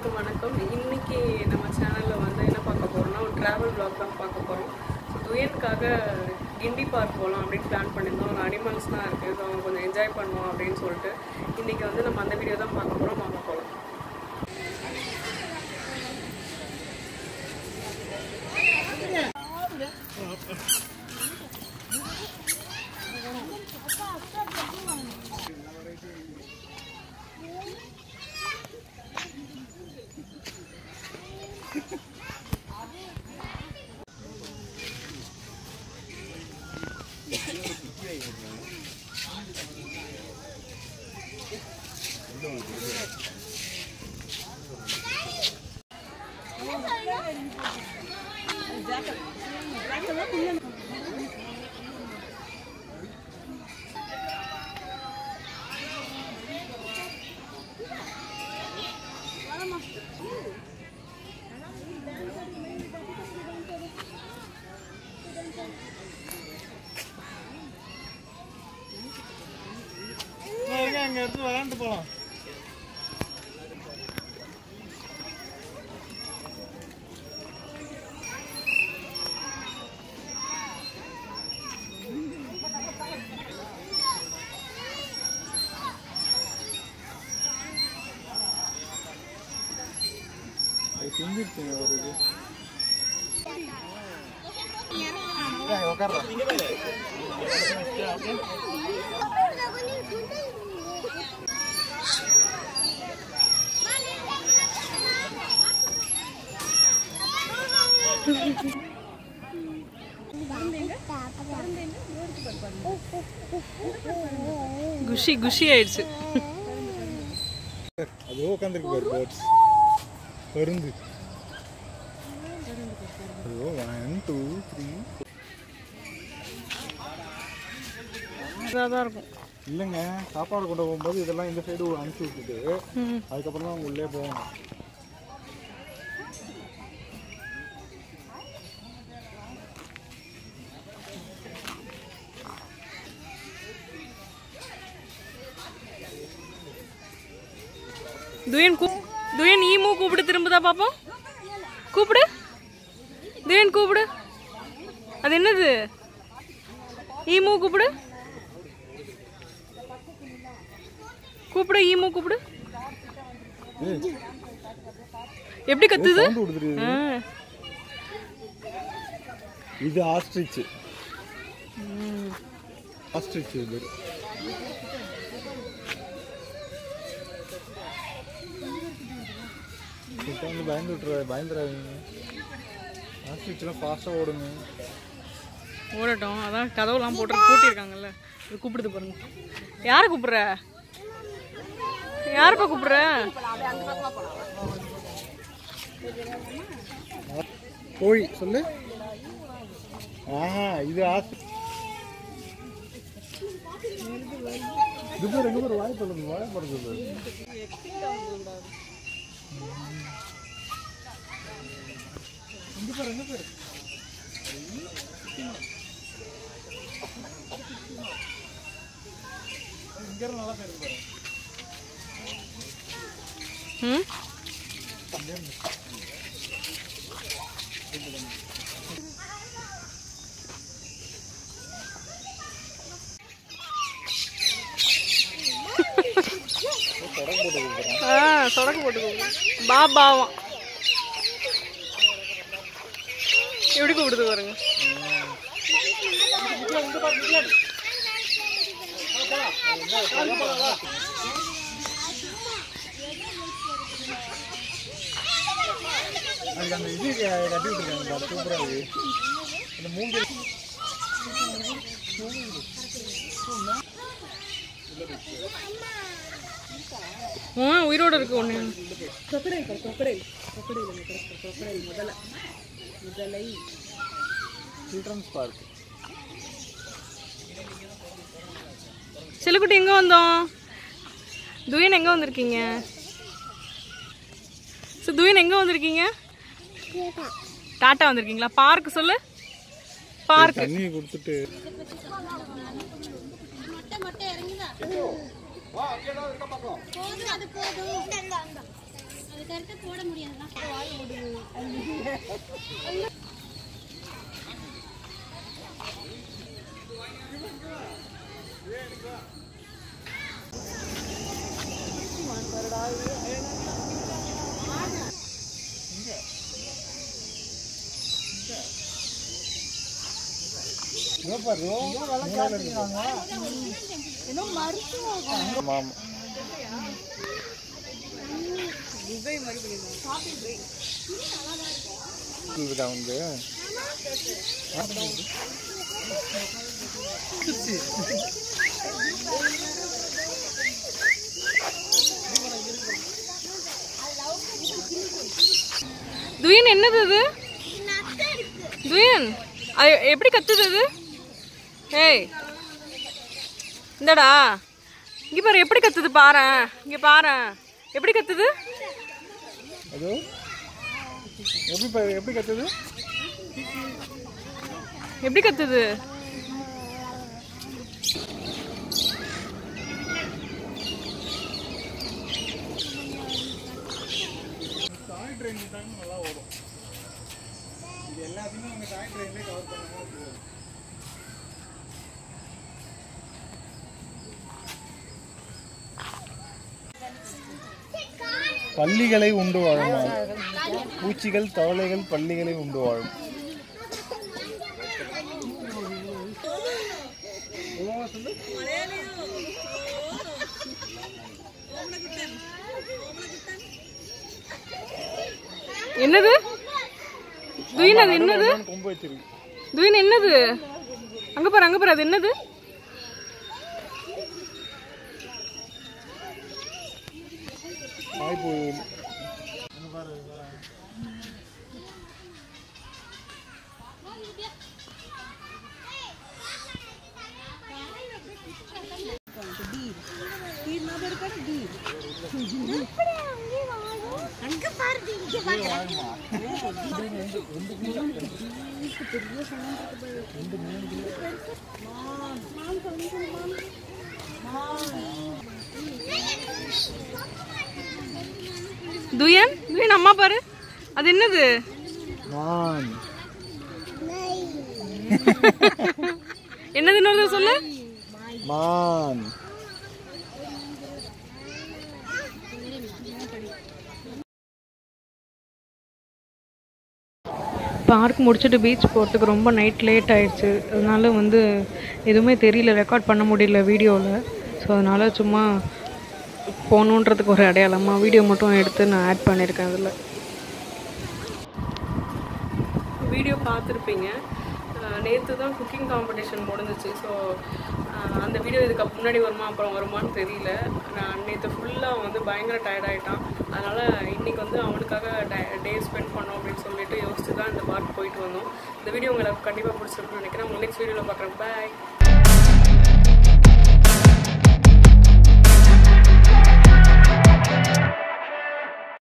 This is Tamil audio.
எல்லாருக்கும் வணக்கம். இன்னைக்கு நம்ம சேனல்ல வந்து என்ன பார்க்க போறோம்னா ஒரு டிராவல் vlog தான் பார்க்க போறோம். துயனுக்காக கிண்டி பார்க் போகலாம் அப்படின்னு பிளான் பண்ணியிருந்தோம். ஒரு அனிமல்ஸ்லாம் இருக்குது, ஸோ அவங்க கொஞ்சம் என்ஜாய் பண்ணுவோம் அப்படின்னு சொல்லிட்டு இன்னைக்கு வந்து நம்ம அந்த வீடியோ தான் பார்க்க போகிறோம். வாங்க போகலாம். அங்க எடுத்து விளையாண்டு போலாம். குஷி குஷி ஆயிடுச்சு. அது உட்காந்துருக்கு பாரு, பேர்ட்ஸ் பருந்து. 1 2 3 தான் இருக்கும். இல்லைங்க, சாப்பாடு கொண்டு போகும்போது இதெல்லாம் இந்த சைடு அனுப்பிச்சி விட்டுட்டு அதுக்கப்புறம் தான் அவங்க உள்ளே போகணும். துயன் ஈமு கூப்பிடு, திரும்புதா பாப்போம். கூப்பிடு துயன், கூப்பிடு. அது என்னது? ஈமு கூப்பிடு, கூப்பிடு ஈமு கூப்பிடு. எப்படி கத்துது? இது ஆஸ்ட்ரிச். ஆஸ்ட்ரிச் இது. இப்போ வந்து பயந்துடாதீங்க. ஆஸ்ட்ரிச்லாம் ஃபாஸ்ட்டாக ஓடுங்க. ஓடட்டும், அதான் கதவுலாம் பூட்டியிருக்காங்கல்ல, இது கூப்பிடுது பாருங்க. யாரை கூப்பிடுற? யாருப்பா கூப்பிடுற? கோழி சொல்லு. ஆஹா, இது ஆஸ்ட்ரிச். இது பேர் எங்க பேர்? வாய் சொல்லுங்க, வாய் போடுறது. எங்க பேர்? எங்க பேர்? இங்க நல்லா பேர் பாரு. சொடக்கு போட்டு பாபாவா எப்படி கூப்பிடுது பாருங்க. அதுக்கு அந்த இது கட்டி விட்டுருக்காங்க, சூப்பராக இருக்கு. அந்த மூங்கில் உயிரோட இருக்கு ஒண்ணு. Children's park. செல்லுக்குட்டி எங்க வந்தோம்? துயன் எங்க வந்திருக்கீங்க? துயன் எங்க வந்திருக்கீங்க? டாட்டா வந்திருக்கீங்களா? பார்க் சொல்லு. பார்க் தண்ணி கொடுத்துட்டு துயன் என்னது இது? துயன் எப்படி கத்துது இது? ஏய் இந்தடா இங்க பாரு எப்படி கத்துது பாரு. இங்க பாரு எப்படி கத்துது. அது எப்படி கத்துது? எப்படி கத்துது? டாய் ட்ரெயின் நல்லா ஓடும். இது எல்லாத்தையுமே நம்ம டாய் ட்ரெயின்லேயே கவர் பண்ணணும். பள்ளிகளை உண்டு வாழும். பூச்சிகள் தவளைகள் பள்ளிகளை உண்டு வாழும். என்னது துயின்? அது என்னது கொம்பு வச்சிருக்கு. துயின் என்னது? அங்க பாரு அது என்னது? துயன் அம்மா பாரு அது என்னது? என்னதுன்னு சொல்லு. மான். பார்க் முடிச்சுட்டு பீச் போகிறதுக்கு ரொம்ப நைட் லேட் ஆயிடுச்சு. அதனால வந்து எதுவுமே தெரியல, ரெக்கார்ட் பண்ண முடியல வீடியோவில். ஸோ அதனால் சும்மா போகணுன்றதுக்கு ஒரு அடையாளமாக வீடியோ மட்டும் எடுத்து நான் ஆட் பண்ணியிருக்கேன். அதில் வீடியோ பார்த்துருப்பீங்க. நேற்று தான் குக்கிங் காம்படிஷன் முடிஞ்சிச்சு. ஸோ அந்த வீடியோ இதுக்கு முன்னாடி வருமா அப்புறம் வருமானு தெரியல. நான் நேற்று ஃபுல்லாக வந்து பயங்கர டயர்டாகிட்டான். அதனால் இன்றைக்கி வந்து அவனுக்காக டே ஸ்பெண்ட் பண்ணோம் அப்படின்னு சொல்லிட்டு யோசிச்சு தான் இந்த பார்க் போயிட்டு வந்தோம். இந்த வீடியோ உங்களுக்கு கண்டிப்பாக பிடிச்சிருக்குன்னு நினைக்கிறேன். உங்களுக்கு நெக்ஸ்ட் வீடியோவில் பார்க்குறேன். பாய்.